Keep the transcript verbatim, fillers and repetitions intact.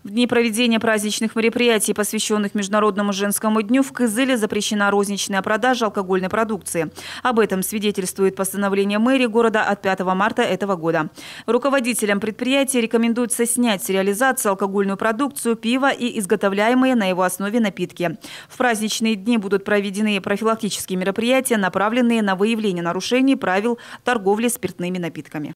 В дни проведения праздничных мероприятий, посвященных Международному женскому дню, в Кызыле запрещена розничная продажа алкогольной продукции. Об этом свидетельствует постановление мэрии города от пятого марта этого года. Руководителям предприятия рекомендуется снять с реализации алкогольную продукцию, пиво и изготовляемые на его основе напитки. В праздничные дни будут проведены профилактические мероприятия, направленные на выявление нарушений правил торговли спиртными напитками.